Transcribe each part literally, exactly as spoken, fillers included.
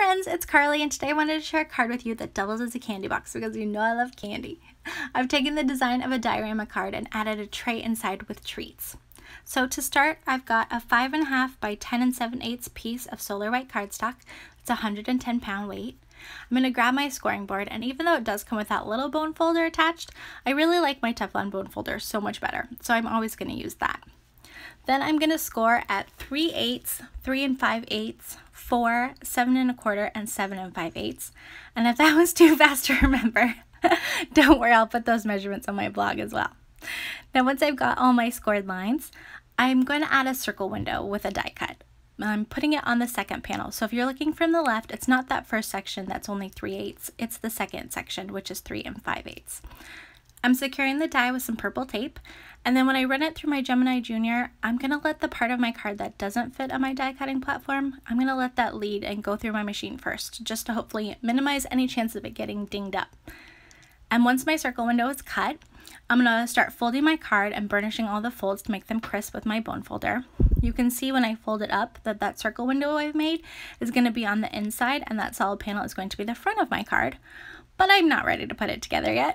friends, it's Carly, and today I wanted to share a card with you that doubles as a candy box because you know I love candy. I've taken the design of a diorama card and added a tray inside with treats. So to start, I've got a five and a half by ten and seven eighths piece of solar white cardstock. It's one hundred ten pound weight. I'm going to grab my scoring board, and even though it does come with that little bone folder attached, I really like my Teflon bone folder so much better, so I'm always going to use that. Then I'm going to score at three eighths, three and five eighths, four, seven and a quarter, and seven and five eighths. And if that was too fast to remember, don't worry, I'll put those measurements on my blog as well. Now once I've got all my scored lines, I'm going to add a circle window with a die cut. I'm putting it on the second panel. So if you're looking from the left, it's not that first section that's only three eighths, it's the second section, which is three and five eighths. I'm securing the die with some purple tape, and then when I run it through my Gemini Junior, I'm going to let the part of my card that doesn't fit on my die cutting platform, I'm going to let that lead and go through my machine first, just to hopefully minimize any chance of it getting dinged up. And once my circle window is cut, I'm going to start folding my card and burnishing all the folds to make them crisp with my bone folder. You can see when I fold it up that that circle window I've made is going to be on the inside, and that solid panel is going to be the front of my card. But I'm not ready to put it together yet.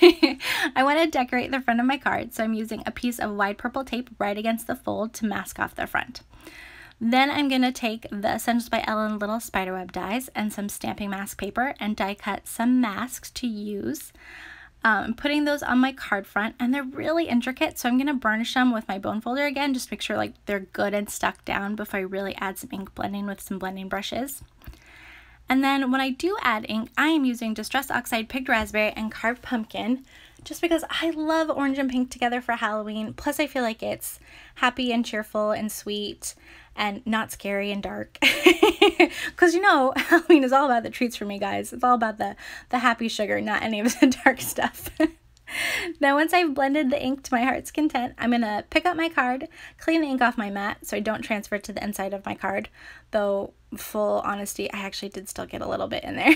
I want to decorate the front of my card, so I'm using a piece of wide purple tape right against the fold to mask off the front. Then I'm going to take the Essentials by Ellen little spiderweb dies and some stamping mask paper and die cut some masks to use. Um, I'm putting those on my card front, and they're really intricate, so I'm going to burnish them with my bone folder again, just make sure like they're good and stuck down before I really add some ink blending with some blending brushes. And then when I do add ink, I am using Distress Oxide Picked Raspberry and Carved Pumpkin, just because I love orange and pink together for Halloween. Plus I feel like it's happy and cheerful and sweet and not scary and dark. Because you know, Halloween is all about the treats for me, guys. It's all about the, the happy sugar, not any of the dark stuff. Now once I've blended the ink to my heart's content, I'm going to pick up my card, clean the ink off my mat so I don't transfer it to the inside of my card, though full honesty, I actually did still get a little bit in there.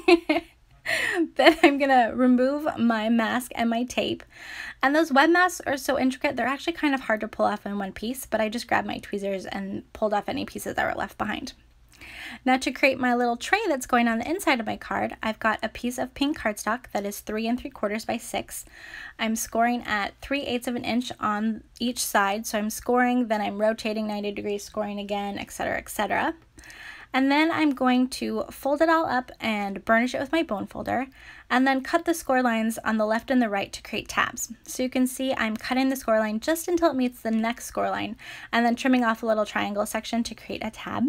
Then I'm going to remove my mask and my tape, and those web masks are so intricate they're actually kind of hard to pull off in one piece, but I just grabbed my tweezers and pulled off any pieces that were left behind. Now to create my little tray that's going on the inside of my card, I've got a piece of pink cardstock that is three and three quarters by six. I'm scoring at three eighths of an inch on each side, so I'm scoring, then I'm rotating ninety degrees, scoring again, etc, et cetera. And then I'm going to fold it all up and burnish it with my bone folder, and then cut the score lines on the left and the right to create tabs. So you can see I'm cutting the score line just until it meets the next score line, and then trimming off a little triangle section to create a tab.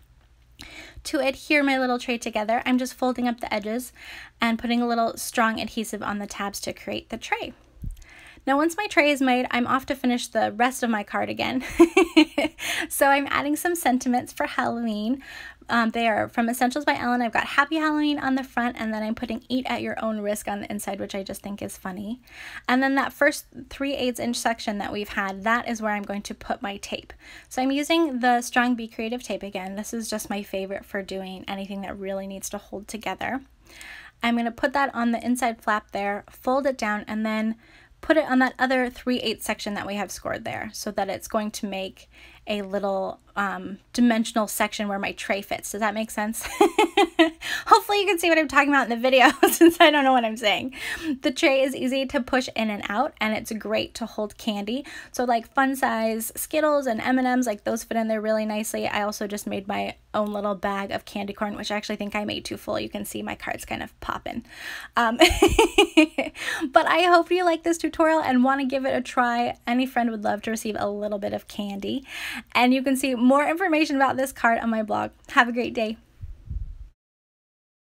To adhere my little tray together, I'm just folding up the edges and putting a little strong adhesive on the tabs to create the tray. Now once my tray is made, I'm off to finish the rest of my card again. So I'm adding some sentiments for Halloween. Um, they are from Essentials by Ellen. I've got Happy Halloween on the front, and then I'm putting Eat at Your Own Risk on the inside, which I just think is funny. And then that first three eighths inch section that we've had, that is where I'm going to put my tape. So I'm using the Strong Be Creative tape again. This is just my favorite for doing anything that really needs to hold together. I'm going to put that on the inside flap there, fold it down, and then put it on that other three eighths section that we have scored there, so that it's going to make a little um, dimensional section where my tray fits. Does that make sense? Hopefully you can see what I'm talking about in the video since I don't know what I'm saying. The tray is easy to push in and out, and it's great to hold candy. So like fun size Skittles and M and M's, like those fit in there really nicely. I also just made my own little bag of candy corn, which I actually think I made too full. You can see my card's kind of popping. Um, but I hope you like this tutorial and want to give it a try. Any friend would love to receive a little bit of candy. And you can see more information about this card on my blog. Have a great day.